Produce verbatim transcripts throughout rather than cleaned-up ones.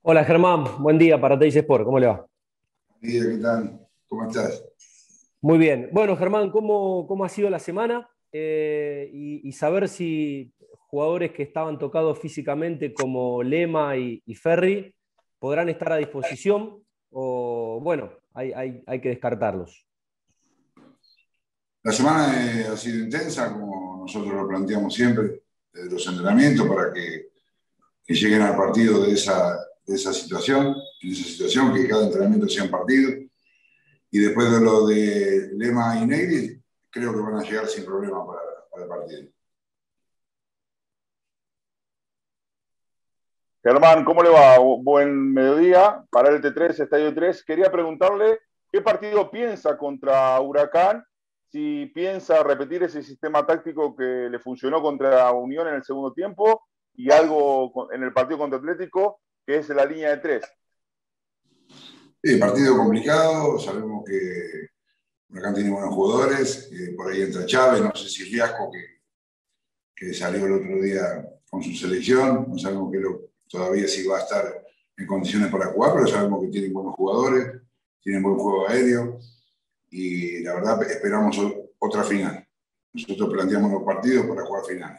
Hola Germán, buen día para Teis Sport, ¿cómo le va? Mira, ¿qué tal? ¿Cómo estás? Muy bien. Bueno, Germán, ¿cómo, cómo ha sido la semana? Eh, y, y saber si jugadores que estaban tocados físicamente como Lema y, y Ferri podrán estar a disposición o, bueno, hay, hay- hay que descartarlos. La semana eh, ha sido intensa, como nosotros lo planteamos siempre, desde los entrenamientos para que, que lleguen al partido de esa, de esa situación, en esa situación, que cada entrenamiento sea un partido. Y después de lo de Lema y Negri, creo que van a llegar sin problema para, para el partido. Germán, ¿cómo le va? Buen mediodía para el T tres, Estadio tres. Quería preguntarle qué partido piensa contra Huracán, si piensa repetir ese sistema táctico que le funcionó contra Unión en el segundo tiempo y algo en el partido contra Atlético, que es la línea de tres. Sí, partido complicado, sabemos que Huracán tiene buenos jugadores, eh, por ahí entra Chávez, no sé si Riasco, que, que salió el otro día con su selección, no sabemos que lo, todavía si va a estar en condiciones para jugar, pero sabemos que tienen buenos jugadores, tienen buen juego aéreo y la verdad esperamos otra final. Nosotros planteamos los partidos para jugar finales.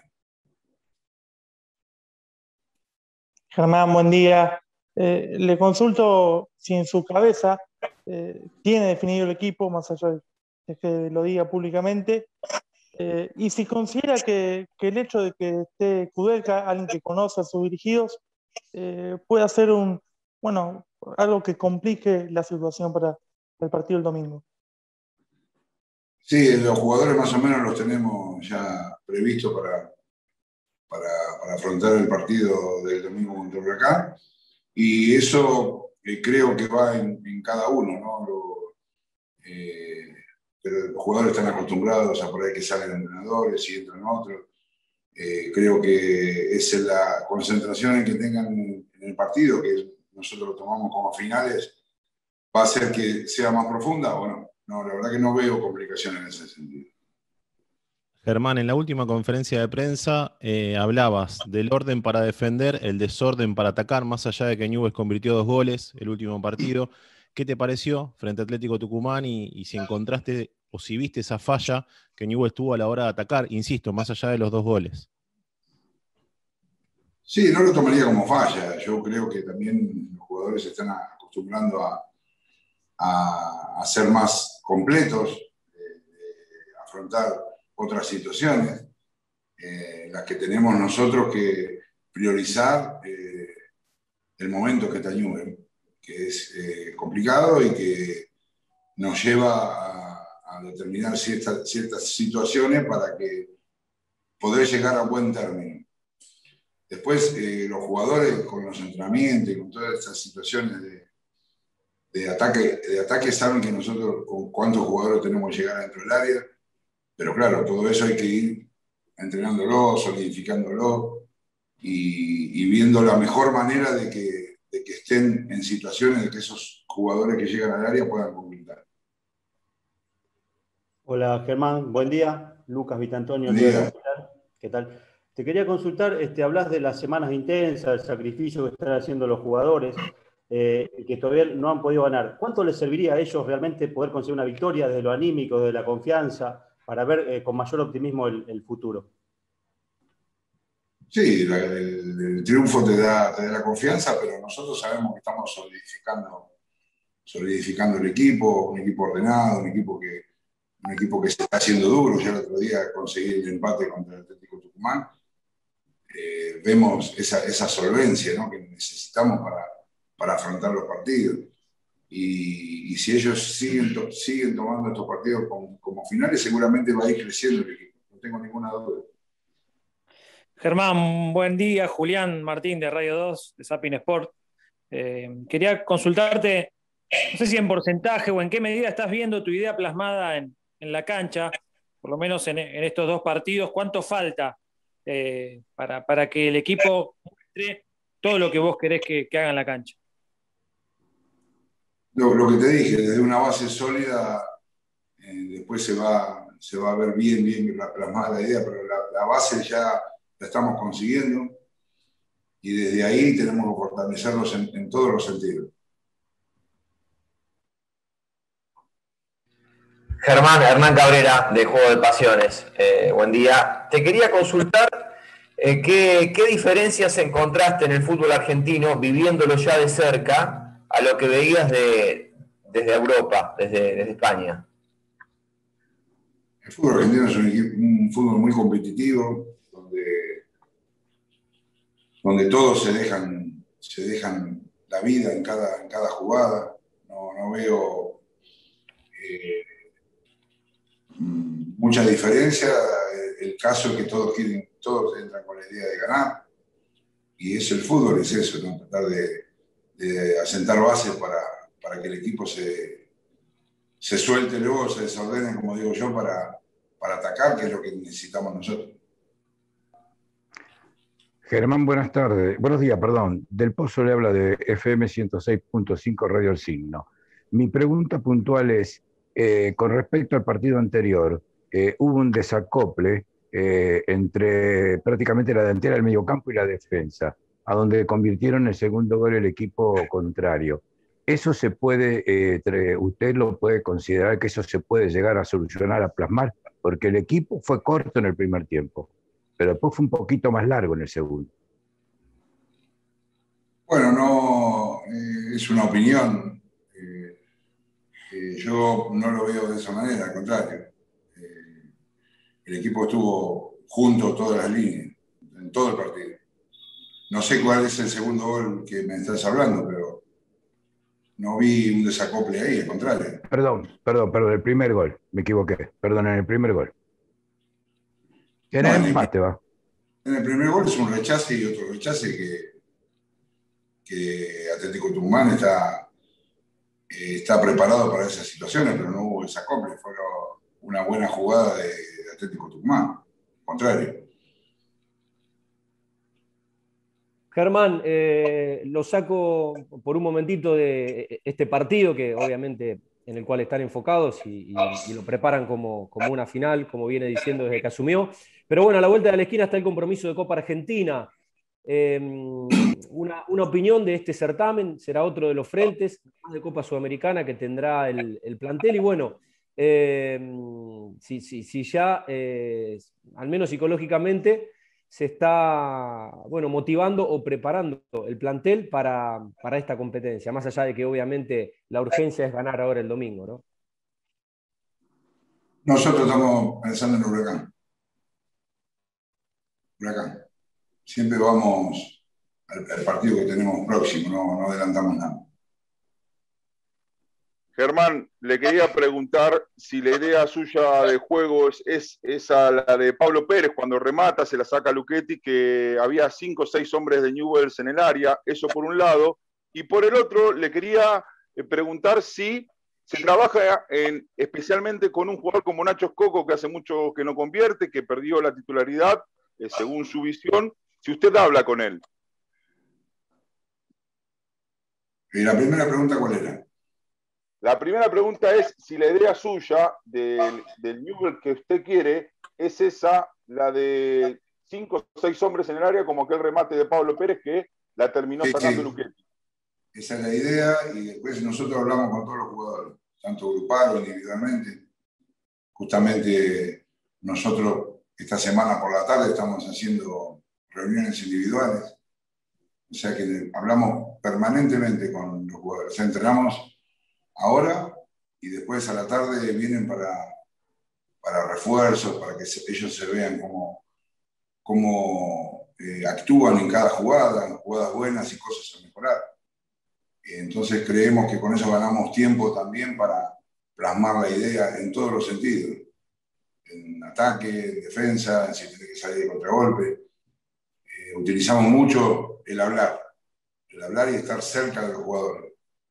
Germán, buen día. Eh, le consulto si en su cabeza eh, tiene definido el equipo, más allá de que lo diga públicamente, eh, y si considera que, que el hecho de que esté Kudelka, alguien que conoce a sus dirigidos, eh, puede hacer un, bueno, algo que complique la situación para el partido el domingo. Sí, los jugadores más o menos los tenemos ya previstos para, para, para afrontar el partido del domingo contra Huracán. Y eso eh, creo que va en, en cada uno, ¿no? Lo, eh, pero los jugadores están acostumbrados a por ahí que salen entrenadores y entran otros. Eh, creo que es la concentración en que tengan en el partido, que nosotros lo tomamos como finales, va a hacer que sea más profunda o no. No, la verdad que no veo complicaciones en ese sentido. Germán, en la última conferencia de prensa eh, hablabas del orden para defender, el desorden para atacar, más allá de que Newell's convirtió dos goles el último partido. ¿Qué te pareció frente a Atlético Tucumán y, y si encontraste o si viste esa falla que Newell's tuvo a la hora de atacar, insisto, más allá de los dos goles? Sí, no lo tomaría como falla. Yo creo que también los jugadores se están acostumbrando a, a, a ser más completos, eh, eh, afrontar otras situaciones, eh, las que tenemos nosotros que priorizar eh, el momento que está Newell, que es eh, complicado y que nos lleva a, a determinar ciertas, ciertas situaciones para que poder llegar a buen término. Después, eh, los jugadores con los entrenamientos y con todas estas situaciones de, de, ataque, de ataque saben que nosotros con cuántos jugadores tenemos que llegar dentro del área, pero claro, todo eso hay que ir entrenándolo, solidificándolo y, y viendo la mejor manera de que, de que estén en situaciones de que esos jugadores que llegan al área puedan completar. Hola Germán, buen día. Lucas Vitantonio, Buen Leo de la día. Pilar. ¿Qué tal? Te quería consultar, este, hablas de las semanas intensas, el sacrificio que están haciendo los jugadores eh, y que todavía no han podido ganar. ¿Cuánto les serviría a ellos realmente poder conseguir una victoria desde lo anímico, desde la confianza, para ver eh, con mayor optimismo el, el futuro? Sí, la, el, el, triunfo te da, te da la confianza, pero nosotros sabemos que estamos solidificando, solidificando el equipo, un equipo ordenado, un equipo que, un equipo que se está haciendo duro. Ya el otro día conseguí el empate contra el Atlético Tucumán. Eh, vemos esa, esa solvencia, ¿no?, que necesitamos para, para afrontar los partidos. Y, y si ellos siguen, to, siguen tomando estos partidos como, como finales, seguramente va a ir creciendo el equipo, no tengo ninguna duda. Germán, buen día. Julián Martín de Radio dos, de Sapin Sport. Eh, quería consultarte, no sé si en porcentaje o en qué medida estás viendo tu idea plasmada en, en la cancha, por lo menos en, en estos dos partidos. ¿Cuánto falta eh, para, para que el equipo muestre todo lo que vos querés que, que haga en la cancha? Lo, lo que te dije, desde una base sólida, eh, después se va, se va a ver bien, bien plasmada la idea, pero la, la base ya la estamos consiguiendo. y desde ahí tenemos que fortalecerlos en, en todos los sentidos. Germán, Hernán Cabrera, de Juego de Pasiones. Eh, buen día. Te quería consultar eh, qué, qué diferencias encontraste en el fútbol argentino, viviéndolo ya de cerca, a lo que veías de, desde Europa, desde, desde España. El fútbol argentino es un, equipo, un fútbol muy competitivo, donde, donde todos se dejan, se dejan la vida en cada, en cada jugada. No, no veo eh, mucha diferencia. El caso es que todos, quieren, todos entran con la idea de ganar, y es el fútbol, es eso, ¿no? Tratar de, de asentar bases para, para que el equipo se, se suelte luego, se desordene, como digo yo, para, para atacar, que es lo que necesitamos nosotros. Germán, buenas tardes. Buenos días, perdón. Del Pozo le habla de F M ciento seis punto cinco Radio El Signo. Mi pregunta puntual es, eh, con respecto al partido anterior, eh, hubo un desacople eh, entre prácticamente la delantera, el mediocampo y la defensa, a donde convirtieron el segundo gol el equipo contrario. ¿Eso se puede, eh, usted lo puede considerar que eso se puede llegar a solucionar, a plasmar? Porque el equipo fue corto en el primer tiempo, pero después fue un poquito más largo en el segundo. Bueno, no, eh, es una opinión. Eh, eh, yo no lo veo de esa manera, al contrario. Eh, el equipo estuvo junto todas las líneas, en todo el partido. No sé cuál es el segundo gol que me estás hablando, pero no vi un desacople ahí, al contrario. Perdón, perdón, perdón, el primer gol, me equivoqué. Perdón, en el primer gol. En No, el en el- empate va. En el primer gol es un rechace y otro rechace que, que Atlético Tucumán está, eh, está preparado para esas situaciones, pero no hubo desacople. Fue una buena jugada de, de Atlético Tucumán. Al contrario. Germán, eh, lo saco por un momentito de este partido, que obviamente en el cual están enfocados y, y- y lo preparan como, como una final, como viene diciendo desde que asumió. Pero bueno, a la vuelta de la esquina está el compromiso de Copa Argentina. Eh, una, una opinión de este certamen, será otro de los frentes, más de Copa Sudamericana que tendrá el, el plantel. Y bueno, eh, si, si, si ya, eh, al menos psicológicamente, se está bueno, motivando o preparando el plantel para, para esta competencia, más allá de que obviamente la urgencia es ganar ahora el domingo, ¿no? Nosotros estamos pensando en Huracán. Huracán. Siempre vamos al, al partido que tenemos próximo, no, no adelantamos nada. Germán, le quería preguntar si la idea suya de juego es, es esa, la de Pablo Pérez, cuando remata, se la saca Luchetti, que había cinco o seis hombres de Newell's en el área, eso por un lado. Y por el otro, le quería preguntar si se trabaja en, especialmente con un jugador como Nacho Escoco, que hace mucho que no convierte, que perdió la titularidad, eh, según su visión, si usted habla con él. ¿Y la primera pregunta cuál era? La primera pregunta es si la idea suya del, del Newell's que usted quiere es esa, la de cinco o seis hombres en el área, como aquel remate de Pablo Pérez que la terminó Sí, sacando sí. Luchetti. Esa es la idea, y después nosotros hablamos con todos los jugadores, tanto grupal o individualmente. Justamente nosotros esta semana por la tarde estamos haciendo reuniones individuales, o sea que hablamos permanentemente con los jugadores. O sea, entrenamos ahora y después a la tarde vienen para, para refuerzos, para que se, ellos se vean cómo, cómo eh, actúan en cada jugada, jugadas buenas y cosas a mejorar. Entonces creemos que con eso ganamos tiempo también para plasmar la idea en todos los sentidos, en ataque, en defensa, en si tiene que salir de contragolpe. Eh, utilizamos mucho el hablar, el hablar y estar cerca de los jugadores.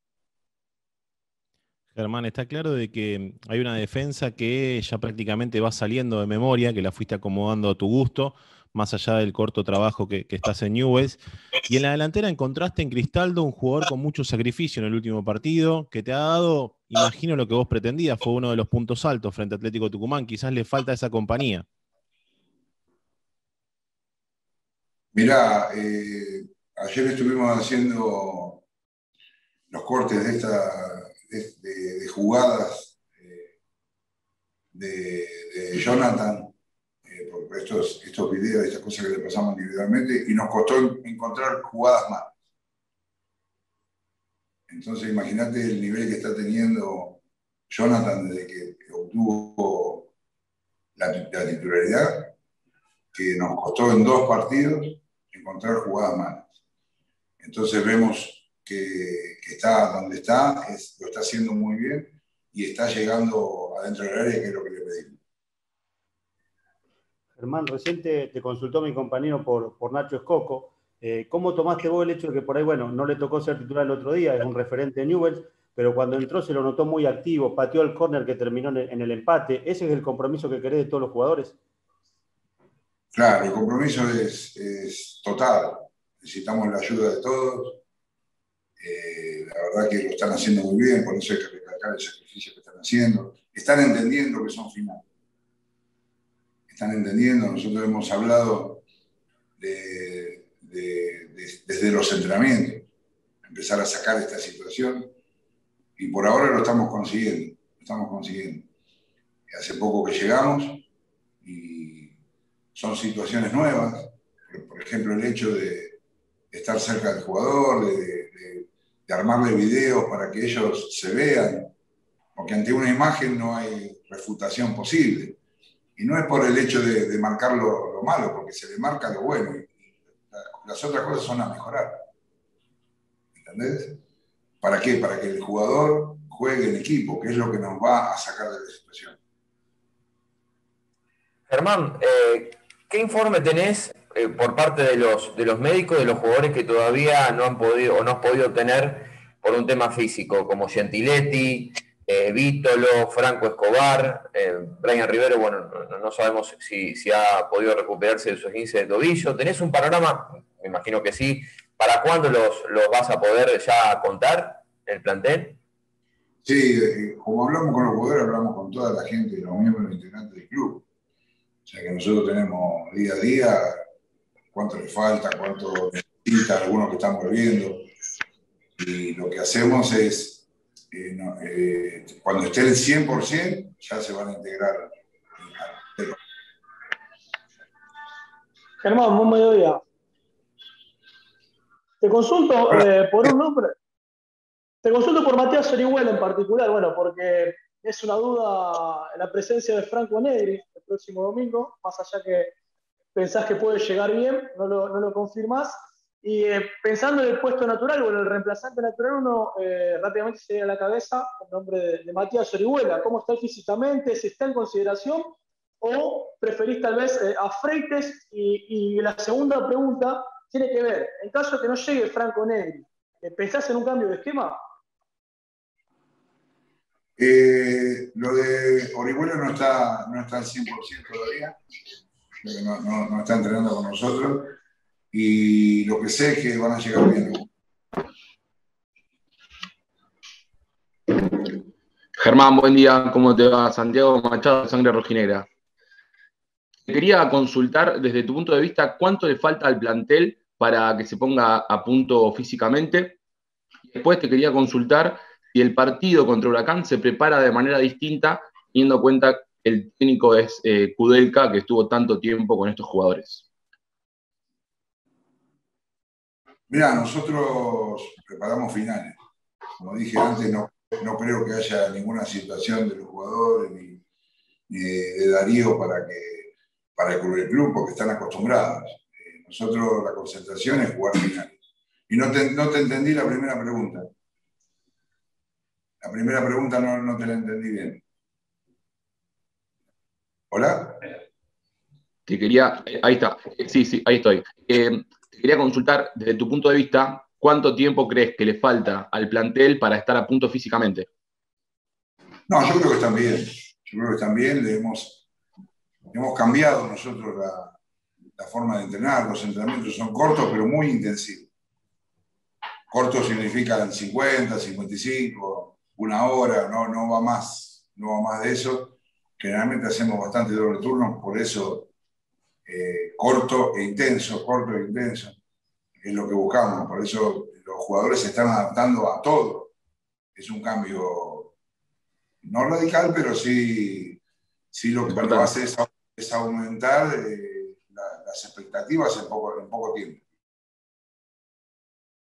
Germán, está claro de que hay una defensa que ya prácticamente va saliendo de memoria, que la fuiste acomodando a tu gusto, más allá del corto trabajo que, que estás en Newell's. Y en la delantera encontraste en Cristaldo un jugador con mucho sacrificio en el último partido, que te ha dado, imagino, lo que vos pretendías, fue uno de los puntos altos frente a Atlético Tucumán. Quizás le falta esa compañía. Mirá, eh, ayer estuvimos haciendo los cortes de, esta, de, de, de jugadas eh, de, de Jonathan, eh, por estos, estos videos, estas cosas que le pasamos individualmente, y nos costó encontrar jugadas más. Entonces imagínate el nivel que está teniendo Jonathan desde que obtuvo la, la titularidad, que nos costó en dos partidos encontrar jugadas malas. Entonces vemos que, que está donde está, es, lo está haciendo muy bien y está llegando adentro del área, que es lo que le pedimos. Germán, reciente te consultó mi compañero por, por Nacho Escoco. Eh, ¿Cómo tomaste vos el hecho de que por ahí, bueno, no le tocó ser titular el otro día, es un referente de Newell's, pero cuando entró se lo notó muy activo, pateó el córner que terminó en el, en el empate? ¿Ese es el compromiso que querés de todos los jugadores? Claro, el compromiso es, es total. Necesitamos la ayuda de todos. Eh, la verdad que lo están haciendo muy bien, por eso hay que recalcar el sacrificio que están haciendo. Están entendiendo que son finales. Están entendiendo, nosotros hemos hablado de, de, de, desde los entrenamientos, empezar a sacar esta situación, y por ahora lo estamos consiguiendo, lo estamos consiguiendo. Hace poco que llegamos y son situaciones nuevas, por ejemplo el hecho de estar cerca del jugador, de, de, de armarle videos para que ellos se vean, porque ante una imagen no hay refutación posible. Y no es por el hecho de, de marcar lo, lo malo, porque se le marca lo bueno. Y las otras cosas son a mejorar. ¿Entendés? ¿Para qué? Para que el jugador juegue en equipo, que es lo que nos va a sacar de la situación. Germán, eh, ¿qué informe tenés eh, por parte de los, de los médicos, de los jugadores que todavía no han podido o no has podido tener por un tema físico, como Gentiletti, Eh, Vítolo, Franco Escobar, eh, Brian Rivero, bueno, no, no sabemos si, si ha podido recuperarse de su esguince de tobillo? ¿Tenés un panorama? Me imagino que sí. ¿Para cuándo los, los vas a poder ya contar, el plantel? Sí, eh, como hablamos con los jugadores, hablamos con toda la gente, los miembros integrantes del club. O sea que nosotros tenemos día a día cuánto le falta, cuánto necesita, algunos que están volviendo. Y lo que hacemos es, Eh, no, eh, cuando esté el cien por ciento, ya se van a integrar. Germán, buen mediodía. Te consulto eh, por un nombre. Te consulto por Matías Orihuela en particular, bueno, porque es una duda la presencia de Franco Negri el próximo domingo, más allá que pensás que puede llegar bien, no lo, no lo confirmás. Y eh, pensando en el puesto natural o en el reemplazante natural, uno eh, rápidamente se viene a la cabeza el nombre de, de Matías Orihuela. ¿Cómo está físicamente? ¿Si está en consideración? ¿O preferís tal vez eh, a Freites? Y, y la segunda pregunta tiene que ver, en caso de que no llegue Franco Negri, ¿pensás en un cambio de esquema? Eh, lo de Orihuela no está, no está al cien por ciento todavía, no, no, no está entrenando con nosotros. Y lo que sé es que van a llegar bien. Germán, buen día, ¿cómo te va? Santiago Machado, Sangre Rojinegra. Quería consultar desde tu punto de vista cuánto le falta al plantel para que se ponga a punto físicamente. Después te quería consultar si el partido contra Huracán se prepara de manera distinta, teniendo en cuenta que el técnico es eh, Kudelka, que estuvo tanto tiempo con estos jugadores. Mira, nosotros preparamos finales. Como dije antes, no, no creo que haya ninguna situación de los jugadores ni, ni de Darío para que para el club, porque están acostumbrados. Eh, nosotros la concentración es jugar finales. Y no te, no te entendí la primera pregunta. La primera pregunta no, no te la entendí bien. ¿Hola? Te quería, ahí está, sí, sí, ahí estoy. Eh, te quería consultar, desde tu punto de vista, ¿cuánto tiempo crees que le falta al plantel para estar a punto físicamente? No, yo creo que están bien. Yo creo que están bien. Le hemos, hemos cambiado nosotros la, la forma de entrenar. Los entrenamientos son cortos, pero muy intensivos. Cortos significan cincuenta, cincuenta y cinco, una hora, no, no va más, no va más de eso. Generalmente hacemos bastante doble turno, por eso eh, corto e intenso, corto e intenso. es lo que buscamos. Por eso los jugadores se están adaptando a todo. Es un cambio no radical, pero sí, sí lo que lo hace es, es aumentar eh, la, las expectativas en poco, en poco tiempo.